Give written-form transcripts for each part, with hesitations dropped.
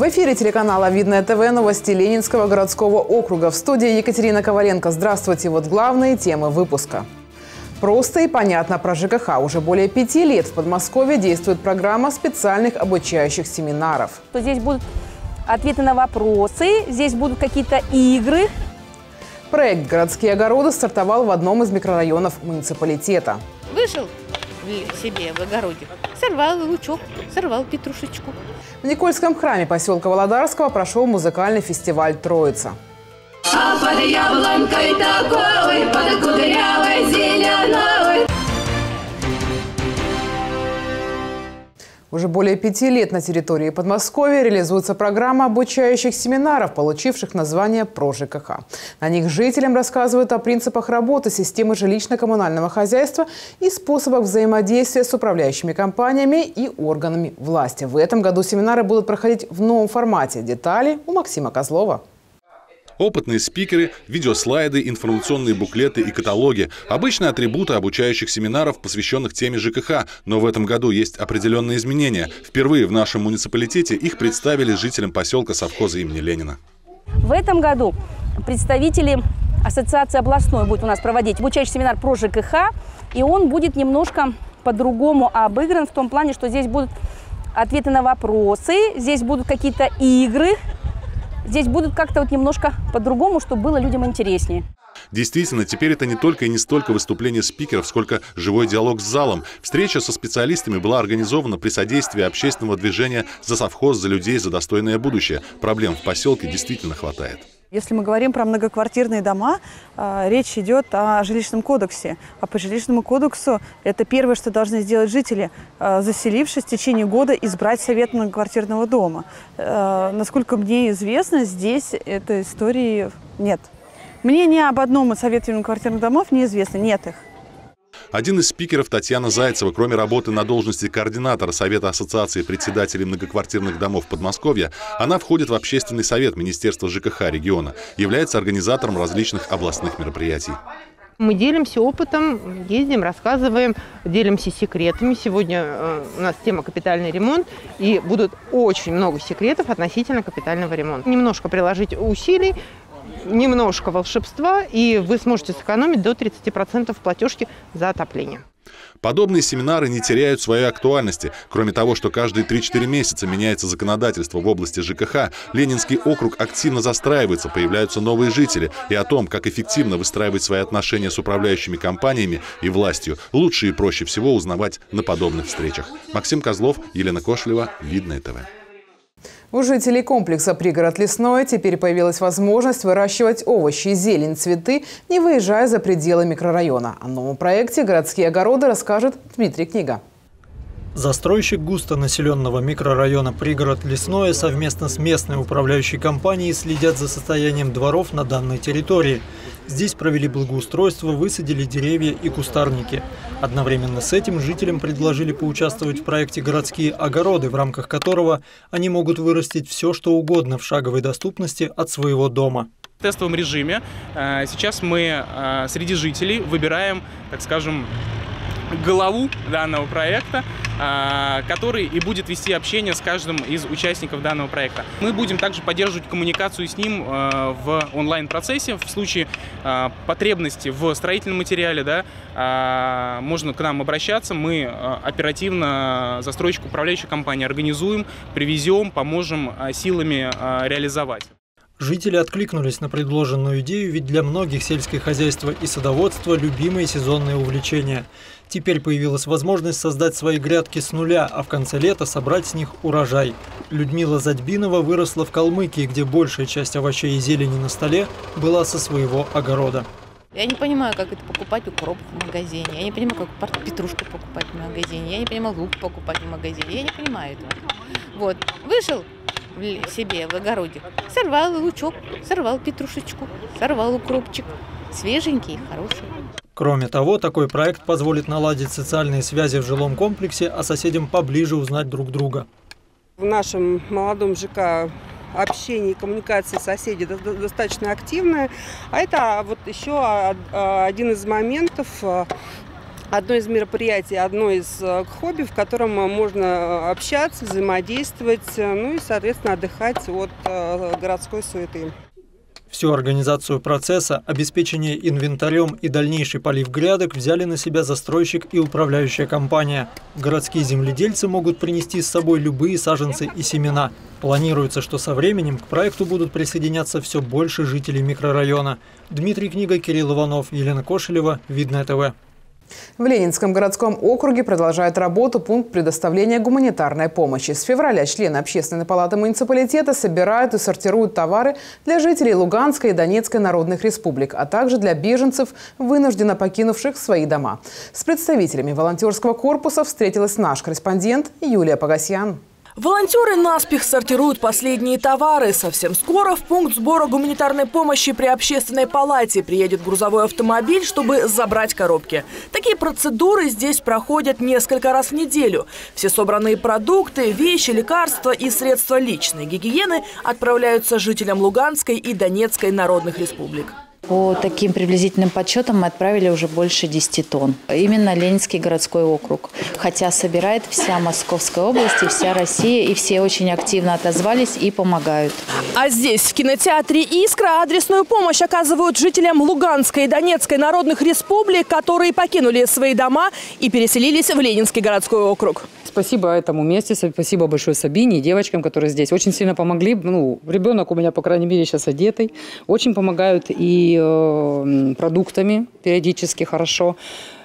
В эфире телеканала «Видное ТВ» новости Ленинского городского округа. В студии Екатерина Коваленко. Здравствуйте. Вот главные темы выпуска. Просто и понятно про ЖКХ. Уже более 5 лет в Подмосковье действует программа специальных обучающих семинаров. Здесь будут ответы на вопросы, здесь будут какие-то игры. Проект «Городские огороды» стартовал в одном из микрорайонов муниципалитета. Вышел себе в огороде, сорвал лучок, сорвал петрушечку. В Никольском храме поселка Володарского прошел музыкальный фестиваль «Троица». А под яблонькой такой, под кудрявой зеленой. Уже более 5 лет на территории Подмосковья реализуется программа обучающих семинаров, получивших название «Про ЖКХ». На них жителям рассказывают о принципах работы системы жилищно-коммунального хозяйства и способах взаимодействия с управляющими компаниями и органами власти. В этом году семинары будут проходить в новом формате. Детали у Максима Козлова. Опытные спикеры, видеослайды, информационные буклеты и каталоги – обычные атрибуты обучающих семинаров, посвященных теме ЖКХ. Но в этом году есть определенные изменения. Впервые в нашем муниципалитете их представили жителям поселка совхоза имени Ленина. В этом году представители ассоциации областной будут у нас проводить обучающий семинар про ЖКХ. И он будет немножко по-другому обыгран в том плане, что здесь будут ответы на вопросы, здесь будут какие-то игры. Здесь будут как-то вот немножко по-другому, чтобы было людям интереснее. Действительно, теперь это не только и не столько выступление спикеров, сколько живой диалог с залом. Встреча со специалистами была организована при содействии общественного движения «За совхоз, за людей, за достойное будущее». Проблем в поселке действительно хватает. Если мы говорим про многоквартирные дома, речь идет о жилищном кодексе. А по жилищному кодексу это первое, что должны сделать жители, заселившись в течение года, избрать совет многоквартирного дома. Насколько мне известно, здесь этой истории нет. Мнение об одном из советов многоквартирных домов неизвестно, нет их. Один из спикеров, Татьяна Зайцева, кроме работы на должности координатора Совета ассоциации председателей многоквартирных домов Подмосковья, она входит в общественный совет Министерства ЖКХ региона, является организатором различных областных мероприятий. Мы делимся опытом, ездим, рассказываем, делимся секретами. Сегодня у нас тема «Капитальный ремонт», и будут очень много секретов относительно капитального ремонта. Немножко приложить усилий, немножко волшебства, и вы сможете сэкономить до 30% платежки за отопление. Подобные семинары не теряют своей актуальности. Кроме того, что каждые 3-4 месяца меняется законодательство в области ЖКХ, Ленинский округ активно застраивается, появляются новые жители. И о том, как эффективно выстраивать свои отношения с управляющими компаниями и властью, лучше и проще всего узнавать на подобных встречах. Максим Козлов, Елена Кошелева, Видное ТВ. У жителей комплекса «Пригород Лесное» теперь появилась возможность выращивать овощи, зелень, цветы, не выезжая за пределы микрорайона. О новом проекте «Городские огороды» расскажет Дмитрий Книга. Застройщик густонаселенного микрорайона «Пригород Лесное» совместно с местной управляющей компанией следят за состоянием дворов на данной территории. Здесь провели благоустройство, высадили деревья и кустарники. Одновременно с этим жителям предложили поучаствовать в проекте «Городские огороды», в рамках которого они могут вырастить все, что угодно в шаговой доступности от своего дома. В тестовом режиме сейчас мы среди жителей выбираем, так скажем, главу данного проекта, который и будет вести общение с каждым из участников данного проекта. Мы будем также поддерживать коммуникацию с ним в онлайн-процессе. В случае потребности в строительном материале, да, можно к нам обращаться. Мы оперативно застройщику управляющей компании организуем, привезем, поможем силами реализовать. Жители откликнулись на предложенную идею, ведь для многих сельское хозяйство и садоводство – любимые сезонные увлечения. Теперь появилась возможность создать свои грядки с нуля, а в конце лета собрать с них урожай. Людмила Задьбинова выросла в Калмыкии, где большая часть овощей и зелени на столе была со своего огорода. Я не понимаю, как это покупать укроп в магазине. Я не понимаю, как петрушку покупать в магазине. Я не понимаю, лук покупать в магазине. Я не понимаю этого. Вот, вышел себе в огороде, сорвал лучок, сорвал петрушечку, сорвал укропчик. Свеженький, хороший. Кроме того, такой проект позволит наладить социальные связи в жилом комплексе, а соседям поближе узнать друг друга. В нашем молодом ЖК общение и коммуникация соседей достаточно активная. А это вот еще один из моментов одно из мероприятий, одно из хобби, в котором можно общаться, взаимодействовать, ну и, соответственно, отдыхать от городской суеты. Всю организацию процесса, обеспечение инвентарем и дальнейший полив грядок взяли на себя застройщик и управляющая компания. Городские земледельцы могут принести с собой любые саженцы и семена. Планируется, что со временем к проекту будут присоединяться все больше жителей микрорайона. Дмитрий Книга, Кирилл Иванов, Елена Кошелева, Видное ТВ. В Ленинском городском округе продолжает работу пункт предоставления гуманитарной помощи. С февраля члены Общественной палаты муниципалитета собирают и сортируют товары для жителей Луганской и Донецкой народных республик, а также для беженцев, вынужденно покинувших свои дома. С представителями волонтерского корпуса встретилась наш корреспондент Юлия Погосян. Волонтеры наспех сортируют последние товары. Совсем скоро в пункт сбора гуманитарной помощи при Общественной палате приедет грузовой автомобиль, чтобы забрать коробки. Такие процедуры здесь проходят несколько раз в неделю. Все собранные продукты, вещи, лекарства и средства личной гигиены отправляются жителям Луганской и Донецкой народных республик. По таким приблизительным подсчетам мы отправили уже больше 10 тонн. Именно Ленинский городской округ. Хотя собирает вся Московская область и вся Россия, и все очень активно отозвались и помогают. А здесь, в кинотеатре «Искра», адресную помощь оказывают жителям Луганской и Донецкой народных республик, которые покинули свои дома и переселились в Ленинский городской округ. Спасибо этому месте, спасибо большое Сабине и девочкам, которые здесь очень сильно помогли. Ну, ребенок у меня, по крайней мере, сейчас одетый. Очень помогают и продуктами периодически хорошо.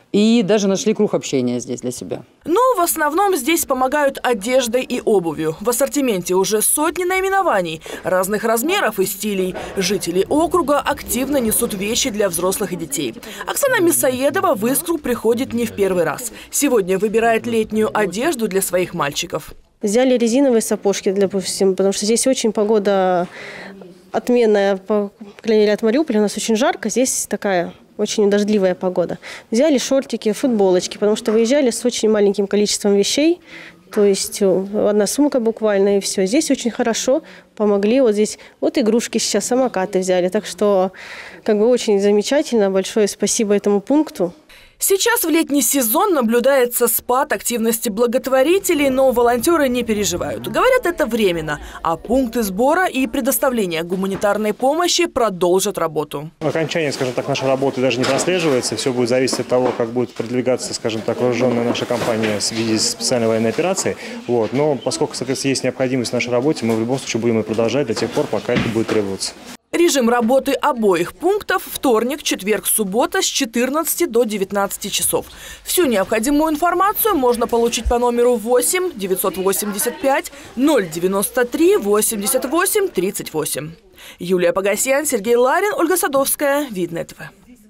И даже нашли круг общения здесь для себя. Но в основном здесь помогают одеждой и обувью. В ассортименте уже сотни наименований, разных размеров и стилей. Жители округа активно несут вещи для взрослых и детей. Оксана Мясоедова в «Искру» приходит не в первый раз. Сегодня выбирает летнюю одежду для своих мальчиков. Взяли резиновые сапожки, допустим, потому что здесь очень погода отменная, по крайней мере, от Мариуполя. У нас очень жарко, здесь такая очень дождливая погода. Взяли шортики, футболочки, потому что выезжали с очень маленьким количеством вещей. То есть одна сумка буквально и все. Здесь очень хорошо помогли. Вот здесь вот игрушки сейчас, самокаты взяли. Так что как бы очень замечательно. Большое спасибо этому пункту. Сейчас в летний сезон наблюдается спад активности благотворителей, но волонтеры не переживают. Говорят, это временно, а пункты сбора и предоставления гуманитарной помощи продолжат работу. Окончание, скажем так, нашей работы даже не прослеживается. Все будет зависеть от того, как будет продвигаться, скажем так, вооруженная наша компания в виде специальной военной операции. Вот. Но поскольку, соответственно, есть необходимость в нашей работе, мы в любом случае будем ее продолжать до тех пор, пока это будет требоваться. Режим работы обоих пунктов – вторник, четверг, суббота с 14 до 19 часов. Всю необходимую информацию можно получить по номеру 8 985 093 88 38. Юлия Погосян, Сергей Ларин, Ольга Садовская, Видное ТВ.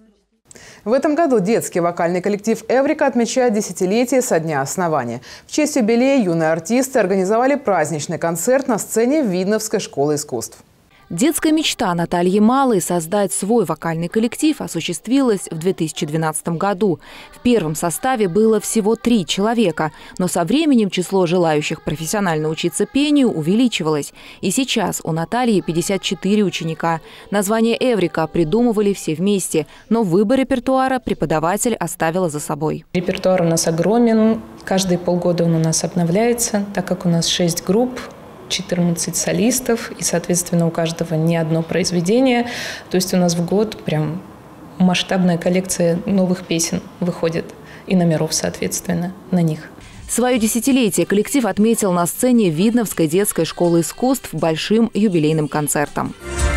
В этом году детский вокальный коллектив «Эврика» отмечает десятилетие со дня основания. В честь юбилея юные артисты организовали праздничный концерт на сцене Видновской школы искусств. Детская мечта Натальи Малой создать свой вокальный коллектив осуществилась в 2012 году. В первом составе было всего 3 человека, но со временем число желающих профессионально учиться пению увеличивалось. И сейчас у Натальи 54 ученика. Название «Эврика» придумывали все вместе, но выбор репертуара преподаватель оставила за собой. Репертуар у нас огромен, каждые полгода он у нас обновляется, так как у нас 6 групп. 14 солистов, и, соответственно, у каждого не одно произведение. То есть у нас в год прям масштабная коллекция новых песен выходит и номеров, соответственно, на них. Свое десятилетие коллектив отметил на сцене Видновской детской школы искусств большим юбилейным концертом.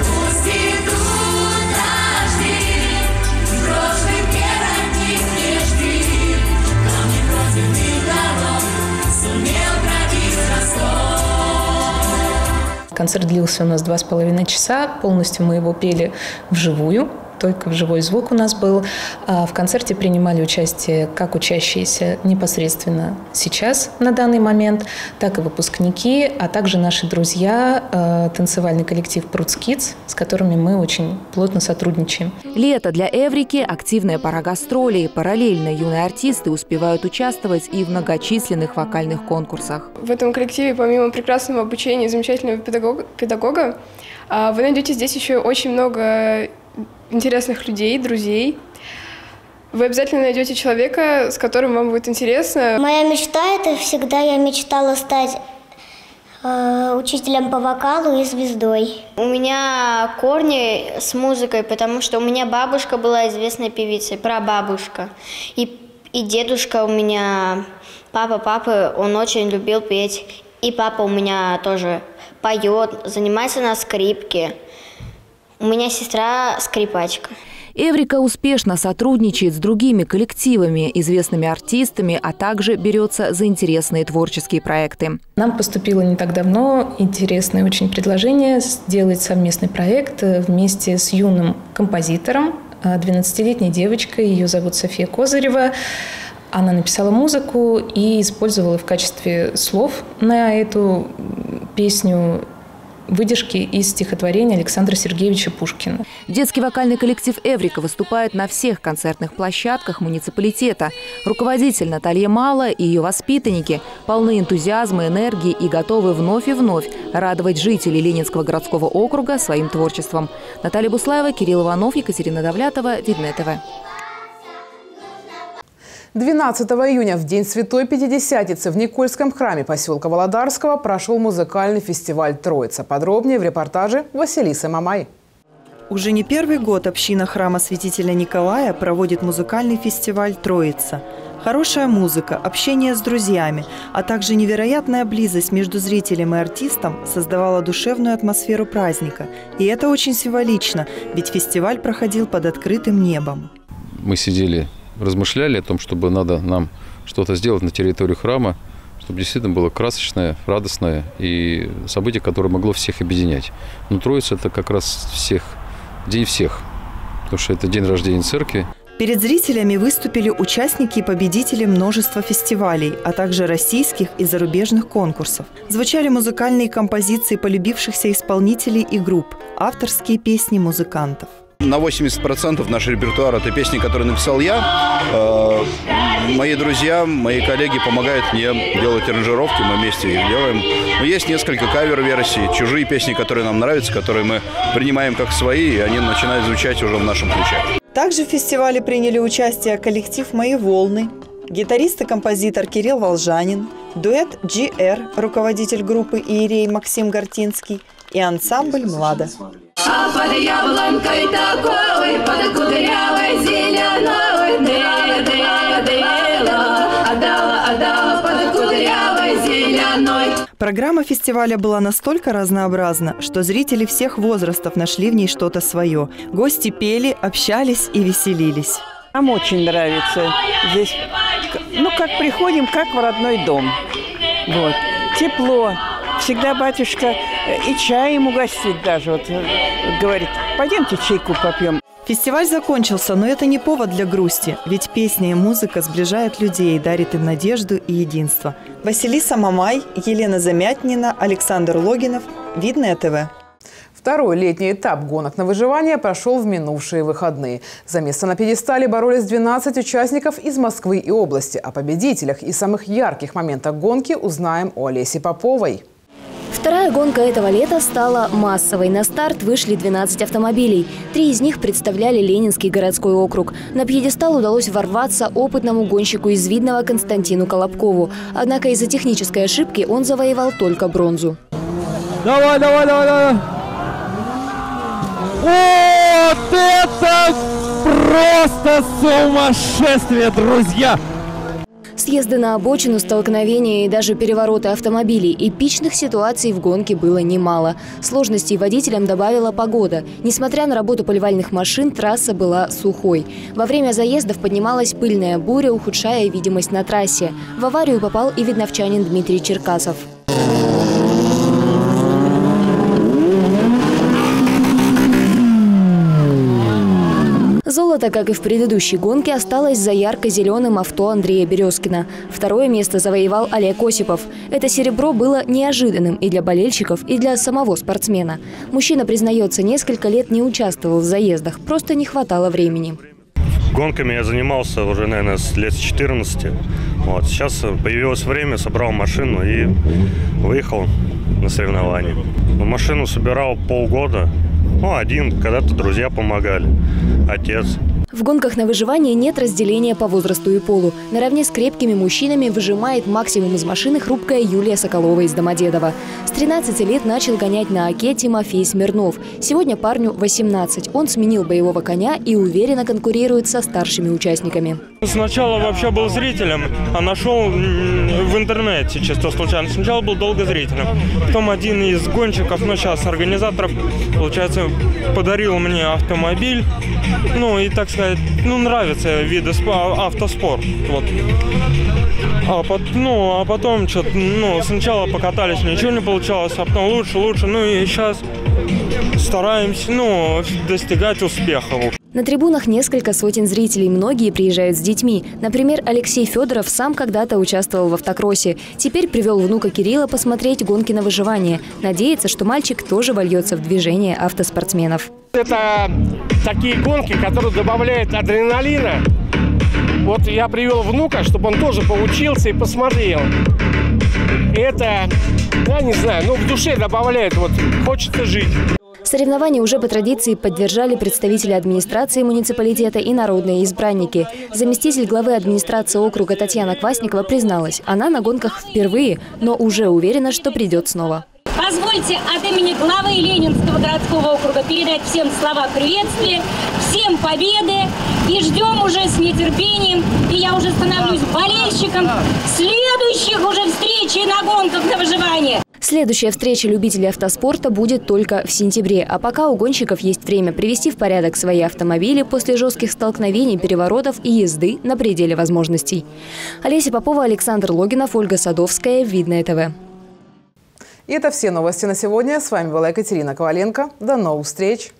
Концерт длился у нас 2,5 часа. Полностью мы его пели вживую. Только живой звук у нас был. В концерте принимали участие как учащиеся непосредственно сейчас, на данный момент, так и выпускники, а также наши друзья, танцевальный коллектив «Прутс Кидс», с которыми мы очень плотно сотрудничаем. Лето для «Эврики» – активная пора гастролей. Параллельно юные артисты успевают участвовать и в многочисленных вокальных конкурсах. В этом коллективе, помимо прекрасного обучения и замечательного педагога, вы найдете здесь еще очень много интересных людей, друзей. Вы обязательно найдете человека, с которым вам будет интересно. Моя мечта – это всегда я мечтала стать учителем по вокалу и звездой. У меня корни с музыкой, потому что у меня бабушка была известной певицей, прабабушка. И дедушка у меня, папа, он очень любил петь. И папа у меня тоже поет, занимается на скрипке. У меня сестра скрипачка. Эврика успешно сотрудничает с другими коллективами, известными артистами, а также берется за интересные творческие проекты. Нам поступило не так давно интересное очень предложение сделать совместный проект вместе с юным композитором, 12-летней девочкой, ее зовут София Козырева. Она написала музыку и использовала в качестве слов на эту песню выдержки из стихотворения Александра Сергеевича Пушкина. Детский вокальный коллектив «Эврика» выступает на всех концертных площадках муниципалитета. Руководитель Наталья Мала и ее воспитанники полны энтузиазма, энергии и готовы вновь и вновь радовать жителей Ленинского городского округа своим творчеством. Наталья Буслаева, Кирилл Иванов, Екатерина Давлятова, Видное ТВ. 12 июня, в день Святой Пятидесятницы, в Никольском храме поселка Володарского прошел музыкальный фестиваль «Троица». Подробнее в репортаже Василисы Мамай. Уже не первый год община храма святителя Николая проводит музыкальный фестиваль «Троица». Хорошая музыка, общение с друзьями, а также невероятная близость между зрителем и артистом создавала душевную атмосферу праздника. И это очень символично, ведь фестиваль проходил под открытым небом. Мы сидели, размышляли о том, чтобы надо нам что-то сделать на территории храма, чтобы действительно было красочное, радостное и событие, которое могло всех объединять. Но Троица – это как раз день всех, потому что это день рождения церкви. Перед зрителями выступили участники и победители множества фестивалей, а также российских и зарубежных конкурсов. Звучали музыкальные композиции полюбившихся исполнителей и групп, авторские песни музыкантов. На 80% наш репертуар – это песни, которые написал я. Мои друзья, мои коллеги помогают мне делать аранжировки, мы вместе их делаем. Но есть несколько кавер-версий, чужие песни, которые нам нравятся, которые мы принимаем как свои, и они начинают звучать уже в нашем ключе. Также в фестивале приняли участие коллектив «Мои волны», гитарист и композитор Кирилл Волжанин, дуэт GR, руководитель группы «Иерей» Максим Гортинский и ансамбль «Млада». А под яблонкой такой, под кудрявой зеленой, отдала под кудрявой зеленой. Программа фестиваля была настолько разнообразна, что зрители всех возрастов нашли в ней что-то свое. Гости пели, общались и веселились. Нам очень нравится здесь, как приходим, как в родной дом. Вот. Тепло. Всегда батюшка и чаем угостит даже. Вот, говорит, пойдемте чайку попьем. Фестиваль закончился, но это не повод для грусти, ведь песня и музыка сближают людей и дарит им надежду и единство. Василиса Мамай, Елена Замятнина, Александр Логинов. Видное ТВ. Второй летний этап гонок на выживание прошел в минувшие выходные. За место на пьедестале боролись 12 участников из Москвы и области. О победителях и самых ярких моментах гонки узнаем у Олеси Поповой. Вторая гонка этого лета стала массовой. На старт вышли 12 автомобилей. 3 из них представляли Ленинский городской округ. На пьедестал удалось ворваться опытному гонщику из Видного Константину Колобкову. Однако из-за технической ошибки он завоевал только бронзу. Давай! Вот это просто сумасшествие, друзья! Съезды на обочину, столкновения и даже перевороты автомобилей. Эпичных ситуаций в гонке было немало. Сложностей водителям добавила погода. Несмотря на работу поливальных машин, трасса была сухой. Во время заездов поднималась пыльная буря, ухудшая видимость на трассе. В аварию попал и видновчанин Дмитрий Черкасов. Золото, как и в предыдущей гонке, осталось за ярко-зеленым авто Андрея Березкина. Второе место завоевал Олег Осипов. Это серебро было неожиданным и для болельщиков, и для самого спортсмена. Мужчина признается, несколько лет не участвовал в заездах, просто не хватало времени. Гонками я занимался уже, наверное, с лет 14. Вот. Сейчас появилось время, собрал машину и выехал на соревнования. Машину собирал полгода. Один, когда-то друзья помогали, отец. В гонках на выживание нет разделения по возрасту и полу. Наравне с крепкими мужчинами выжимает максимум из машины хрупкая Юлия Соколова из Домодедово. С 13 лет начал гонять на Оке Тимофей Смирнов. Сегодня парню 18. Он сменил боевого коня и уверенно конкурирует со старшими участниками. Сначала вообще был зрителем, а нашел в интернете чисто случайно. Сначала был долго зрителем. Потом один из гонщиков, сейчас организаторов, получается, подарил мне автомобиль. И, так сказать, нравится виды автоспорт. Вот. А потом что-то, сначала покатались, ничего не получалось, а потом лучше. И сейчас стараемся, достигать успеха. На трибунах несколько сотен зрителей, многие приезжают с детьми. Например, Алексей Федоров сам когда-то участвовал в автокроссе. Теперь привел внука Кирилла посмотреть гонки на выживание. Надеется, что мальчик тоже вольется в движение автоспортсменов. Это такие гонки, которые добавляют адреналина. Вот я привел внука, чтобы он тоже поучился и посмотрел. Это, я не знаю, в душе добавляет, хочется жить. Соревнования уже по традиции поддержали представители администрации муниципалитета и народные избранники. Заместитель главы администрации округа Татьяна Квасникова призналась, она на гонках впервые, но уже уверена, что придет снова. Позвольте от имени главы Ленинского городского округа передать всем слова приветствия, всем победы. И ждем уже с нетерпением, и я уже становлюсь болельщиком следующих уже встреч на гонках на выживание. Следующая встреча любителей автоспорта будет только в сентябре. А пока у гонщиков есть время привести в порядок свои автомобили после жестких столкновений, переворотов и езды на пределе возможностей. Олеся Попова, Александр Логинов, Ольга Садовская. Видное ТВ. И это все новости на сегодня. С вами была Екатерина Коваленко. До новых встреч.